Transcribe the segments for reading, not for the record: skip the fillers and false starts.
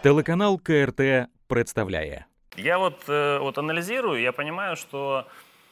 Телеканал КРТ представляє. Я вот анализирую, я понимаю, что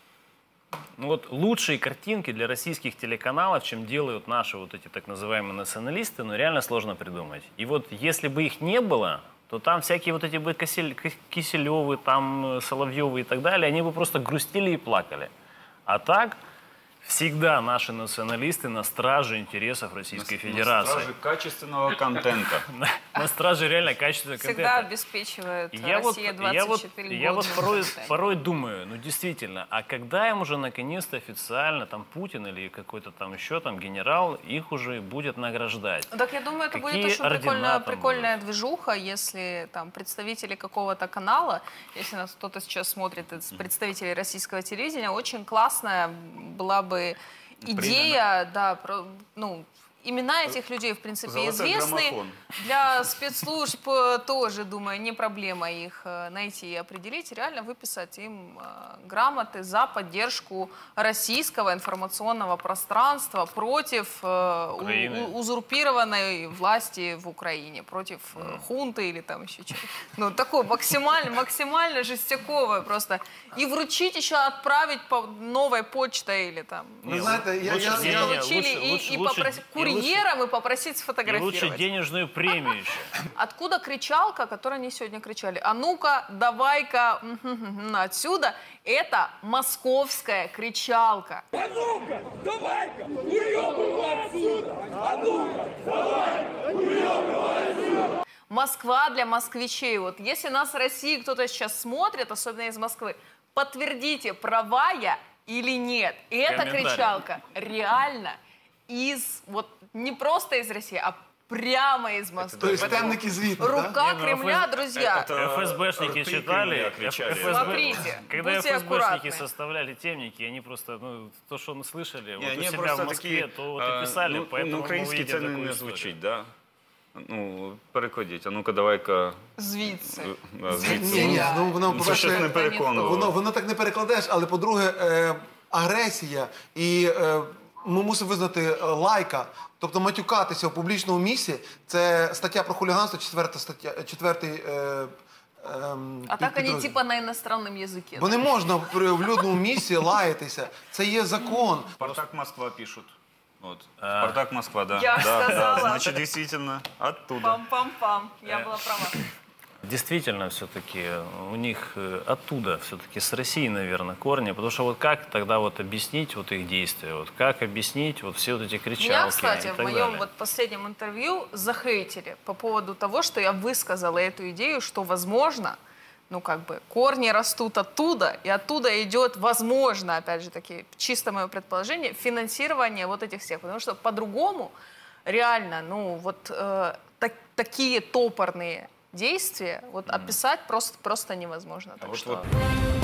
лучшие картинки для российских телеканалов, чем делают наши вот эти так называемые националисты, реально сложно придумать. И вот если бы их не было, то там всякие вот эти бы Киселевы, там Соловьевы и так далее, они бы просто грустили и плакали. А так всегда наши националисты на страже интересов Российской Федерации. На страже качественного контента. На страже реально качественного контента. Всегда обеспечивают Россия 24 года. Я порой думаю, действительно, а когда им уже наконец-то официально там Путин или какой-то там еще там генерал их уже будет награждать? Так я думаю, это будет очень прикольная движуха, если там представители какого-то канала, если нас кто-то сейчас смотрит из представителей российского телевидения, очень классная была бы идея, да, имена этих людей, в принципе, известны. Для спецслужб тоже, думаю, не проблема их найти и определить. Реально выписать им грамоты за поддержку российского информационного пространства против узурпированной власти в Украине, против хунты или там еще что-то. Ну, такое максимально жестяковое просто. И вручить еще, отправить по новой почтой или там. Вы знаете, и попросить курьером и попросить сфотографировать. И лучше денежную премию еще. Откуда кричалка, которую они сегодня кричали? А ну-ка, давай-ка отсюда. Это московская кричалка. А ну-ка, давай-ка, уебывай отсюда! А ну-ка, давай-ка, уебывай отсюда! Москва для москвичей. Вот если нас в России кто-то сейчас смотрит, особенно из Москвы, подтвердите, права я или нет. И эта кричалка реально не просто из России, а прямо из Москвы. То есть темники звідти, рука Кремля, друзья. ФСБшники читали. Смотрите, когда ФСБшники составляли темники, они просто, то, что мы слышали, вот у себя в Москве, то вот и писали, поэтому українські це не звучить, да? Ну, перекладіть, а ну-ка, давай-ка... Звідси. Ні, Це щось не переконувало. Воно так не перекладеш, але, по-друге, агресія і ми мусимо визнати лайка, тобто матюкатися в публічному місці, це стаття про хуліганство, 4-й А так вони типа на іностранному язикі. Бо не можна в людному місці лаятися, це є закон. Спартак Москва пишут. Вот. Спартак Москва, да. Я сказала. Значит, действительно, оттуда. Пам-пам-пам. Я была права. Действительно, все-таки у них оттуда, все-таки с России, наверное, корни. Потому что вот как тогда вот объяснить вот их действия? Вот как объяснить вот все вот эти кричалки? Меня, кстати, и в так моем далее? вот последнем интервью захейтили по поводу того, что я высказала эту идею, что, возможно, корни растут оттуда, и оттуда идет, возможно, опять же таки, чисто мое предположение, финансирование вот этих всех. Потому что по-другому реально, такие топорные действия описать просто невозможно. Так что...